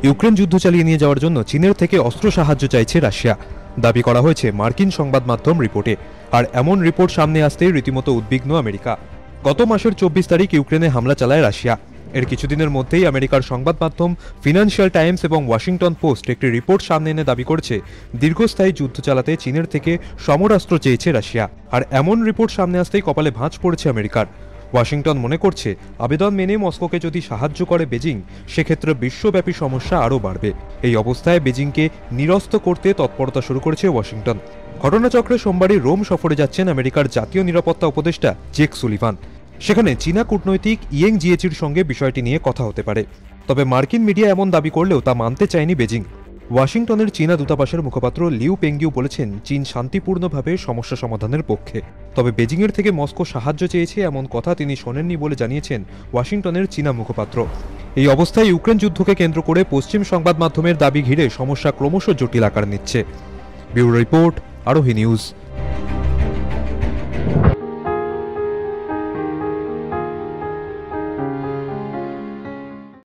Ukraine যুদ্ধ চালিয়ে নিয়ে যাওয়ার জন্য চীনের থেকে অস্ত্র সাহায্য চাইছে রাশিয়া, দাবি করা হয়েছে মার্কিন সংবাদ মাধ্যম রিপোর্টে। আর এমন রিপোর্ট সামনে আসতেই রীতিমতো উদ্বিগ্ন আমেরিকা। গত মাসের 24 তারিখ ইউক্রেনে হামলা চালায় রাশিয়া। এর কিছুদিনের মধ্যেই আমেরিকার সংবাদ মাধ্যম ফিনান্সিয়াল টাইমস এবং ওয়াশিংটন পোস্ট একটি রিপোর্ট সামনে এনে দাবি করছে দীর্ঘস্থায়ী যুদ্ধ চালাতে চীনের থেকে সমরাস্ত্র চেয়েছে রাশিয়া। আর এমন রিপোর্ট সামনে আসতেই কপালে ভাঁজ পড়েছে আমেরিকার। ওয়াশিংটন মনে করছে আবেদন মেনে মস্কোকে যদি সাহায্য করে বেজিং, সেক্ষেত্রে বিশ্বব্যাপী সমস্যা আরও বাড়বে। এই অবস্থায় বেজিংকে নিরস্ত করতে তৎপরতা শুরু করেছে ওয়াশিংটন। ঘটনাচক্রে সোমবারই রোম সফরে যাচ্ছেন আমেরিকার জাতীয় নিরাপত্তা উপদেষ্টা জেক সুলিভান। সেখানে চীনা কূটনৈতিক ইয়েং জিয়েচির সঙ্গে বিষয়টি নিয়ে কথা হতে পারে। তবে মার্কিন মিডিয়া এমন দাবি করলেও তা মানতে চায়নি বেজিং। ওয়াশিংটনের চীনা দূতাবাসের মুখপাত্র লিউ পেংগিউ বলেছেন চীন শান্তিপূর্ণভাবে সমস্যা সমাধানের পক্ষে। তবে বেজিংয়ের থেকে মস্কো সাহায্য চেয়েছে এমন কথা তিনি শোনেননি বলে জানিয়েছেন ওয়াশিংটনের চীনা মুখপাত্র। এই অবস্থায় ইউক্রেন যুদ্ধকে কেন্দ্র করে পশ্চিম সংবাদ মাধ্যমের দাবি ঘিরে সমস্যা ক্রমশ জটিল আকার নিচ্ছে। Bureau report, Arohi news.